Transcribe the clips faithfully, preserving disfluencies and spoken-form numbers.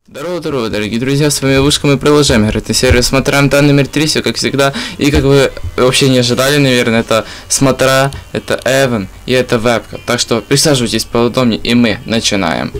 Здорово, здорово, дорогие друзья, с вами Вышка, мы продолжаем играть на сервере Смотра МТ номер три, все как всегда. И как вы вообще не ожидали, наверное, это Смотра, это Эван и это Вебка. Так что присаживайтесь поудобнее, и мы начинаем.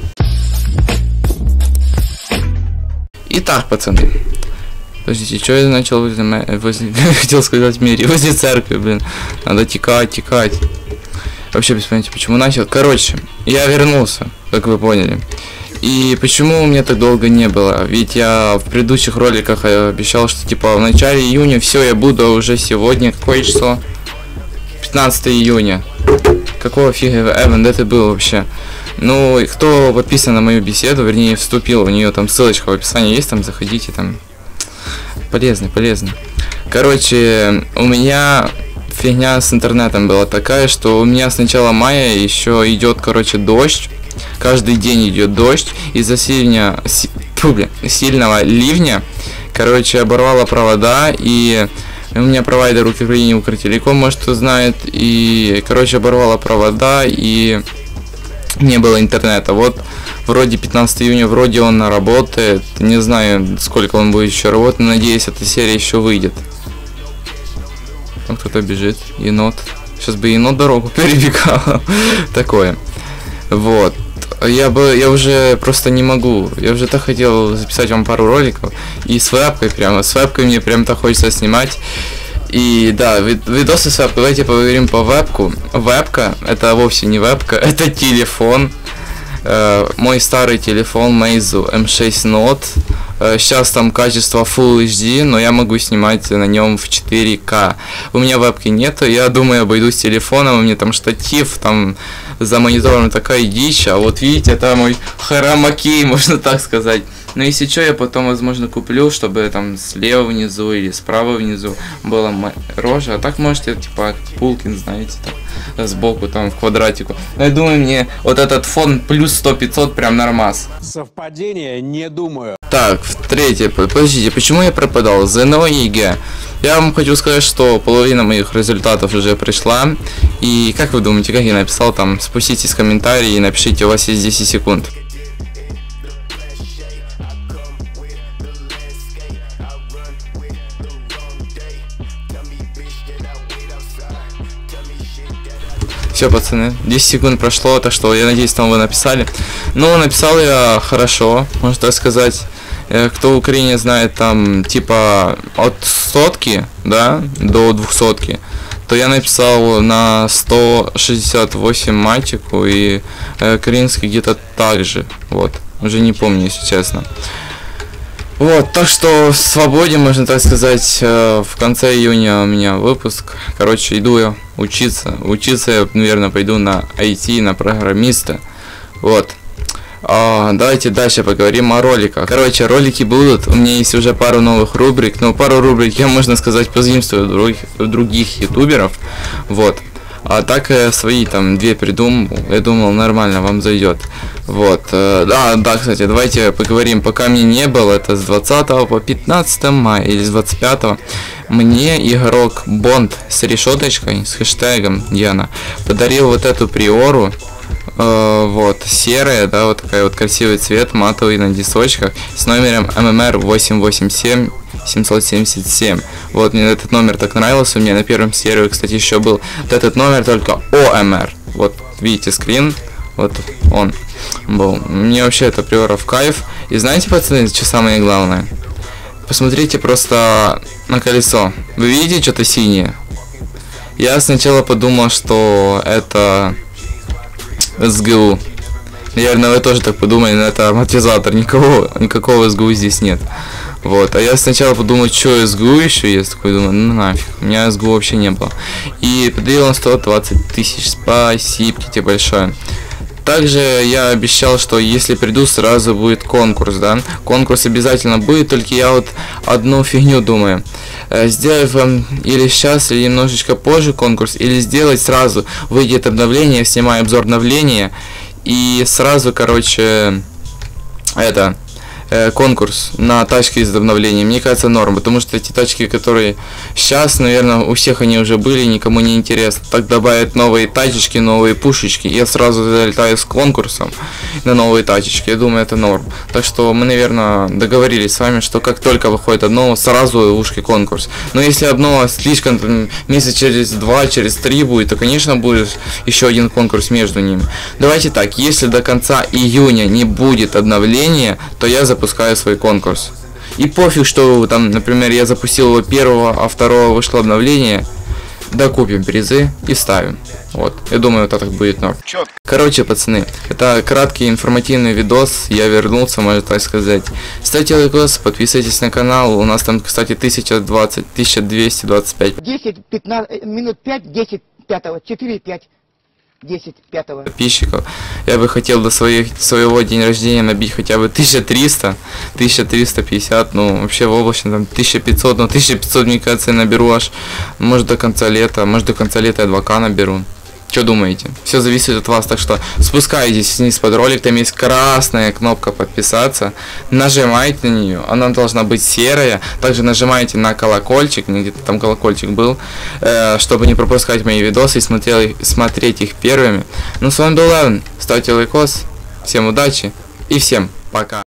Итак, пацаны. Подождите, что я начал возле... возле... хотел сказать в мире, возле церкви, блин. Надо текать, текать. Вообще без понятия, почему начал. Короче, я вернулся, как вы поняли. И почему у меня так долго не было? Ведь я в предыдущих роликах обещал, что типа в начале июня все, я буду уже сегодня. Какое число? пятнадцатое июня. Какого фига, Эван, да ты был вообще? Ну, кто подписан на мою беседу, вернее вступил, у нее там ссылочка в описании есть, там заходите, там полезно, полезно. Короче, у меня фигня с интернетом была такая, что у меня с начала мая еще идет, короче, дождь. Каждый день идет дождь. Из-за сильня, си, фу, блин, сильного ливня, короче, оборвало провода. И у меня провайдер Украине, Укртелеком, может, кто знает. И, короче, оборвало провода, и не было интернета. Вот, вроде пятнадцатое июня, вроде он работает. Не знаю, сколько он будет еще работать. Надеюсь, эта серия еще выйдет. Там кто-то бежит. Енот. Сейчас бы енот дорогу перебегал. Такое. Вот. Я бы, я уже просто не могу. Я уже так хотел записать вам пару роликов. И с вебкой прямо. С вебкой мне прям так хочется снимать. И да, видосы с вебкой. Давайте поговорим по вебку. Вебка, это вовсе не вебка, это телефон. Э, мой старый телефон Meizu эм шесть Note. Э, сейчас там качество Full эйч ди, но я могу снимать на нем в четыре ка. У меня вебки нету, я думаю, обойдусь телефоном. У меня там штатив, там за монитором такая дичь. А вот видите, это мой хромакей, можно так сказать. Но если что, я потом, возможно, куплю, чтобы там слева внизу или справа внизу была рожа. А так можете, типа, Пулкин, знаете, там, сбоку, там, в квадратику. Но я думаю, мне вот этот фон плюс сто пятьсот прям нормас. Совпадение, не думаю. Так, третье, подождите, почему я пропадал? ЗНО и ЕГЭ. Я вам хочу сказать, что половина моих результатов уже пришла. И как вы думаете, как я написал там? Спуститесь в комментарии и напишите, у вас есть десять секунд. Все, пацаны, десять секунд прошло, так что я надеюсь, там вы написали. Ну, написал я хорошо, можно так сказать. Кто в Украине знает, там, типа, от сотки, да, до двухсотки, то я написал на сто шестьдесят восемь матику, и э, украинский где-то так же, вот, уже не помню, если честно. Вот, так что в свободе, можно так сказать, э, в конце июня у меня выпуск. Короче, иду я учиться. Учиться я, наверное, пойду на ай ти, на программиста. Вот. А, давайте дальше поговорим о роликах. Короче, ролики будут. У меня есть уже пару новых рубрик. Но пару рубрик я, можно сказать, позаимствую других, других ютуберов. Вот. А так я свои там две придумал. Я думал, нормально, вам зайдет. Вот. Да, да, кстати, давайте поговорим. Пока мне не было, это с двадцатого по пятнадцатое мая или с двадцать пятого. Мне игрок Бонд с решеточкой, с хэштегом Яна, подарил вот эту приору. Э, вот, серая, да, вот такая вот красивый цвет, матовый на дисочках, с номером эм эм эр восемь восемь семь семьсот семьдесят семь. Вот, мне этот номер так нравился. У меня на первом сервере, кстати, еще был вот этот номер, только о эм эр. Вот, видите скрин, вот он был. Мне вообще это приора в кайф. И знаете, пацаны, что самое главное? Посмотрите просто на колесо. Вы видите что-то синее? Я сначала подумал, что это эс гэ у. Наверное, вы тоже так подумали, но это амортизатор. Никого, никакого эс гэ у здесь нет. Вот, а я сначала подумал, что эс гэ у еще есть. Такой думаю, ну нафиг, у меня эс гэ у вообще не было. И подарил он сто двадцать тысяч, спасибо тебе большое. Также я обещал, что если приду, сразу будет конкурс, да. Конкурс обязательно будет, только я вот одну фигню думаю. Сделать вам или сейчас, или немножечко позже конкурс, или сделать сразу. Выйдет обновление, снимаю обзор обновления, и сразу, короче, это... э, конкурс на тачки из обновления. Мне кажется, норм, потому что эти тачки, которые сейчас, наверное, у всех они уже были, никому не интересно. Так добавят новые тачечки, новые пушечки, я сразу залетаю с конкурсом на новые тачечки. Я думаю, это норм. Так что мы, наверное, договорились с вами, что как только выходит обнова, сразу в ушке конкурс. Но если обнова слишком там, месяца через два, через три будет, то, конечно, будет еще один конкурс между ними. Давайте так, если до конца июня не будет обновления, то я запускаю свой конкурс. И пофиг, что там, например, я запустил его первого, а второго вышло обновление. Докупим призы и ставим. Вот. Я думаю, вот так будет норм. Короче, пацаны, это краткий информативный видос. Я вернулся, можно так сказать. Ставьте лайкос, подписывайтесь на канал. У нас там, кстати, тысяча двадцать, тысяча двести двадцать пять. десять, пятнадцать, минут пять, десять, пятого, четыре, пять, десять, пятого. Подписчиков. Я бы хотел до своих, своего дня рождения набить хотя бы тысяча триста, тысяча триста пятьдесят, ну, вообще в облачно там тысяча пятьсот, но тысяча пятьсот, мне кажется, я наберу аж, может, до конца лета, может, до конца лета я два ка наберу. Что думаете? Все зависит от вас, так что спускайтесь вниз под ролик, там есть красная кнопка подписаться, нажимайте на нее, она должна быть серая, также нажимайте на колокольчик, где-то там колокольчик был, э, чтобы не пропускать мои видосы и смотрел, смотреть их первыми. Ну, с вами был Левин, ставьте лайкос, всем удачи и всем пока.